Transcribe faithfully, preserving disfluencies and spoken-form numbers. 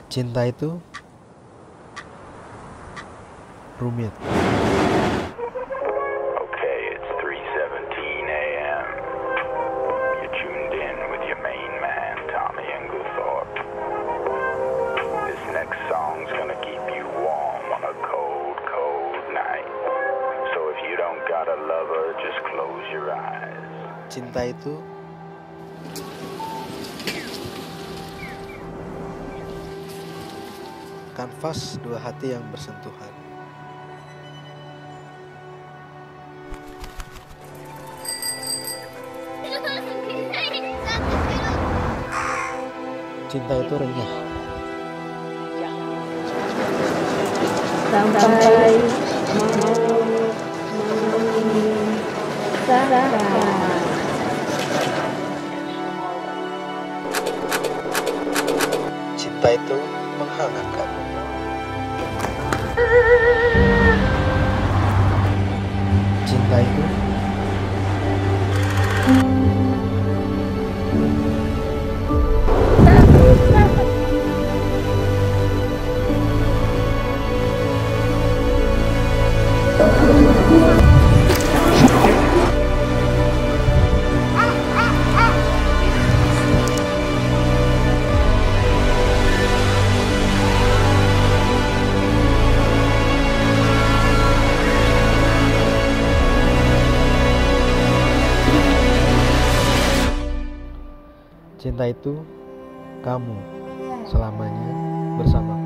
Cinta itu rumit. Okay, it's three seventeen a m You're tuned in with your main man, Tommy Englethorpe. This next song's gonna keep you warm on a cold, cold night. So if you don't got a lover, just close your eyes. Cinta itu kanvas dua hati yang bersentuhan. Cinta itu renyah. Sampai mau sarang. Cinta itu menghangatkan. Cinta itu Cinta itu kamu selamanya bersama.